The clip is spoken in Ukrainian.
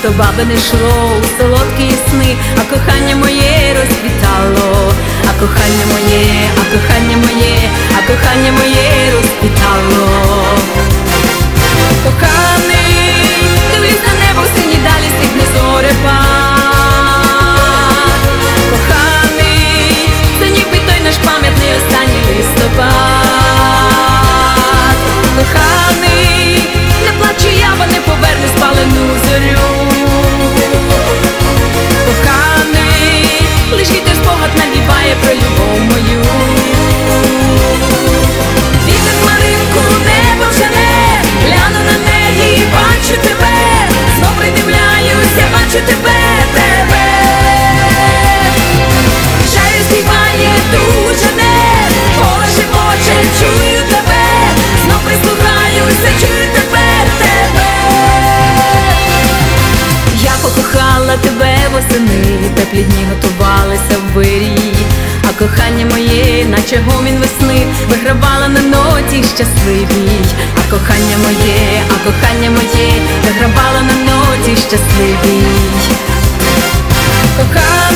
то бабине йшло у солодкі сни, а кохання моє розквітало, а кохання моє, а кохання моє, а кохання моє розквітало. Коханий, дивлюсь на небо, в сині далі стигне зорепад. Коханий, це ніби той наш пам'ятний останній листопад. Коханий, не плачу я, бо не поверну спалену зорю. Коханий, лиш вітер спогад навіває про любов мою. Вітер хмаринку небо жене, гляну на неї, бачу тебе, знов придивляюся, бачу тебе, тебе. Жаль співає дуже не, поле шепоче, чую тебе, знов прислухаюся, чую тебе, тебе. Я покохала тебе восени, теплі дні готувалися в вирії, а кохання моє, наче гомін весни, вигравала на ноті щасливій. А кохання моє, а кохання моє, вигравала на ноті щасливій. Кохання